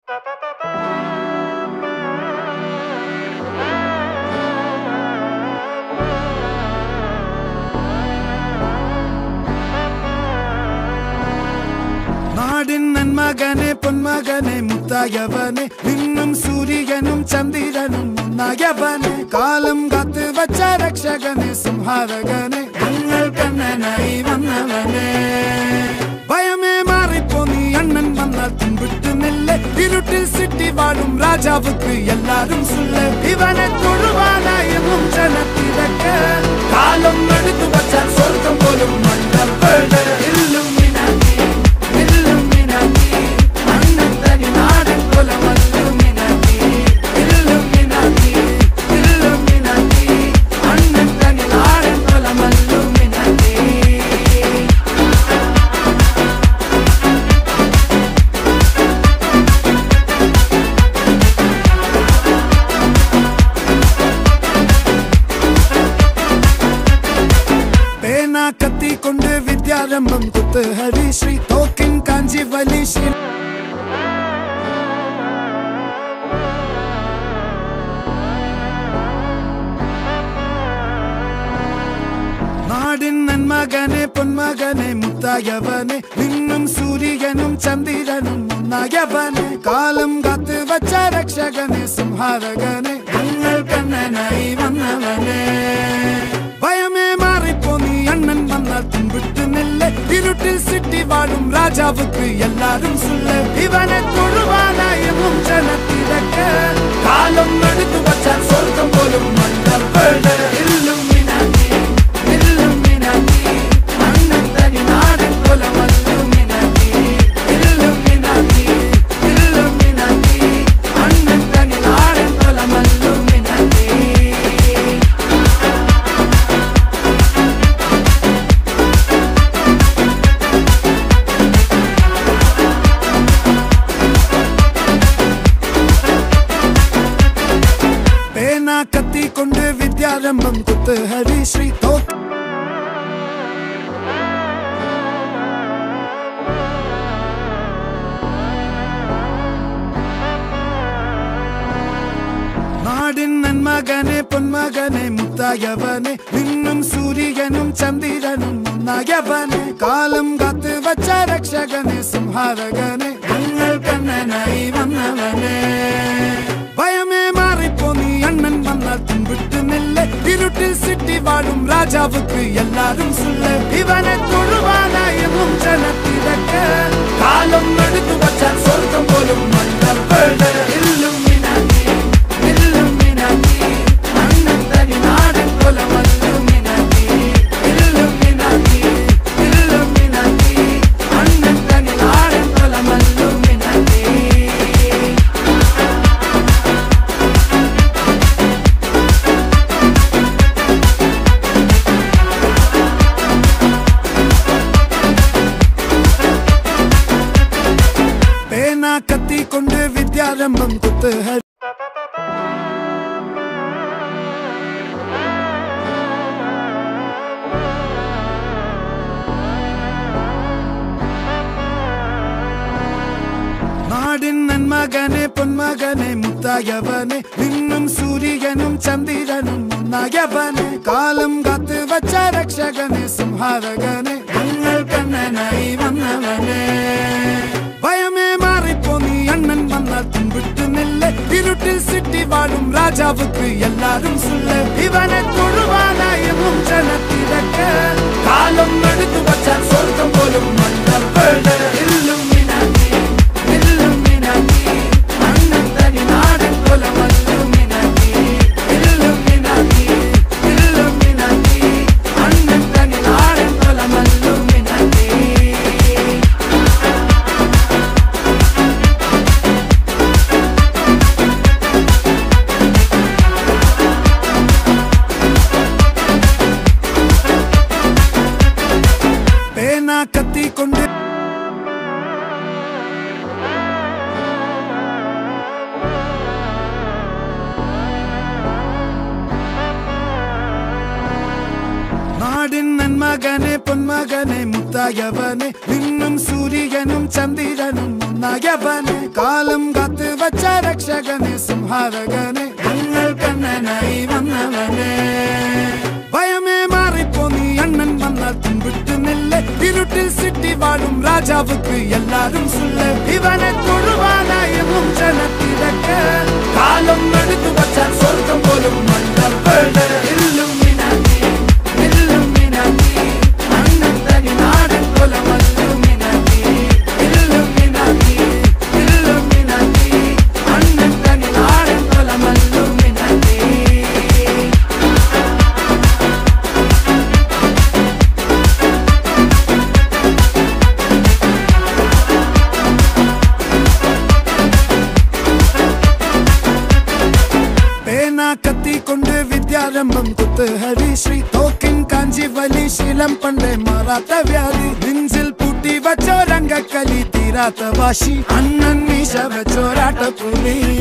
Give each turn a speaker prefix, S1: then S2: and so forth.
S1: நாடின் நன்மகனே பொன்மகனே முத்தாயவனே விண்ணும் சூரியனும் சந்திரனும் முன்னாயவனே காலம் காத்து வச்ச ரக்ஷகனே சிம்ஹாரகனே எங்கள் கண்ணனை வந்தவனே பயமே மாறிப்போ நீ அண்ணன் வந்தால் தும்பிட்டு நெல்ல இருட்டில் சிட்டி வாழும் ராஜாவுக்கு எல்லாரும் சொல்ல இவனை தொழுவானா என்னும் ஜனத்திறக்க காலம் எடுத்து வச்சால் சொர்க்கம் போலும் மன்னர் இல்லும் கத்தி கொண்டு வித்யாரம்பம் குத்து ஹரிஸ்ரீ தோக்கின் காஞ்சி வலிஸ்ரீ நாடின் நன்மகனே பொன்மகனே முத்தாயவனே விண்ணும் சூரியனும் சந்திரனும் முன்னாயவனே காலம் காத்து வச்ச ரக்ஷகனே சிம்ஹாரகனே எங்கள் கண்ணனை வந்தவனே பயமே மாறிப்போ நீ அண்ணன் வந்தால் தும்பிட்டு நெல்ல இருட்டில் சிட்டி வாழும் ராஜாவுக்கு எல்லாரும் சொல்ல இவனை தொழுவானா என்னும் ஜனத்திறக்க காலம் எடுத்து வச்சால் சொர்க்கம் போலும் மன்னர் இல்லும் அண்ணன் தனி நாடன் போல மல்லும் அண்ணன் தனி நாடன் போல மல்லும் கத்தி கொண்டு வித்யாரம்பம் குத்து ஹரிஸ்ரீ தோக் நாடின் நன்மகனே பொன்மகனே முத்தாயவனே விண்ணும் சூரியனும் சந்திரனும் முன்னாயவனே காலம் காத்து வச்ச ரக்ஷகனே சிம்ஹாரகனே எங்கள் கண்ணனை வந்தவனே பயமே மாறிப்போ நீ அண்ணன் வந்தால் தும்பிட்டு நெல்ல இருட்டில் சிட்டி வாழும் ராஜாவுக்கு எல்லாரும் சொல்ல இவனை தொழுவானா என்னும் ஜனத்திறக்க காலம் எடுத்து வச்சால் சொர்க்கம் போலும் மன்னர் இல்லும் அண்ணன் தனி நாடன் போல மல்லும் அண்ணன் தனி நாடன் போல மல்லும் கத்தி கொண்டு வித்யாரம்பம் குத்து நாடின் நன்மகனே பொன்மகனே முத்தாயவனே விண்ணும் சூரியனும் சந்திரனும் முன்னாயவனே காலம் காத்து வச்ச ரக்ஷகனே சிம்ஹாரகனே எங்கள் கண்ணனை வந்தவனே பயமே மாறிப்போ நீ அண்ணன் வந்தால் தும்பிட்டு நெல்ல இருட்டில் சிட்டி வாழும் ராஜாவுக்கு எல்லாரும் சொல்ல இவனை தொழுவானா என்னும் ஜனத்திறக்க காலம் எடுத்து வச்சால் சொர்க்கம் போலும் மன்னர் இல்லும் அண்ணன் தனி நாடன் போல மல்லும் அண்ணன் தனி நாடன் போல மல்லும் கத்தி கொண்டு நாடின் நன்மகனே பொன்மகனே முத்தாயவனே விண்ணும் சூரியனும் சந்திரனும் முன்னாயவனே காலம் காத்து വച്ച രക്ഷകനെ സംഹാരകനെ ഞങ്ങൾ കണ്ണനായി വന്നവനെ ഭയമേ മാറിപ്പോ നീ അണ്ണൻ വന്നാൽ തുമ്പിട്ട് നില്ല് ഇരുട്ടിൽ സിറ്റി വാഴും രാജാവുക്ക് എല്ലാരും സുല്ല് ഇവനെ തൊഴുവാനായെന്നും ജനത്തിരക്ക് കാലം എടുത്തു വച്ചാൽ സ്വർഗം പോലും മണ്ണപ്പേട് ഇല്ലുമിനാറ്റി ഇല്ലുമിനാറ്റി അണ്ണൻ തനി നാടൻ കൊലമല്ലുമിനാറ്റി ഇല്ലുമിനാറ്റി ഇല്ലുമിനാറ്റി അണ്ണൻ തനി നാടൻ കൊലമല്ലുമിനാറ്റി കത്തി കൊണ്ട് വിദ്യാരംഭം കുത്ത് ഹരിശ്രീ തോക്കിൻ കാഞ്ചി വലി ശീലം പണ്ടേ മാറാത്ത വ്യാധി നെഞ്ചിൽ പൂട്ടി വച്ചോരംഗക്കലി തീരാത്ത വാശി അണ്ണൻ മീശ വെച്ചോരാട്ട പുലി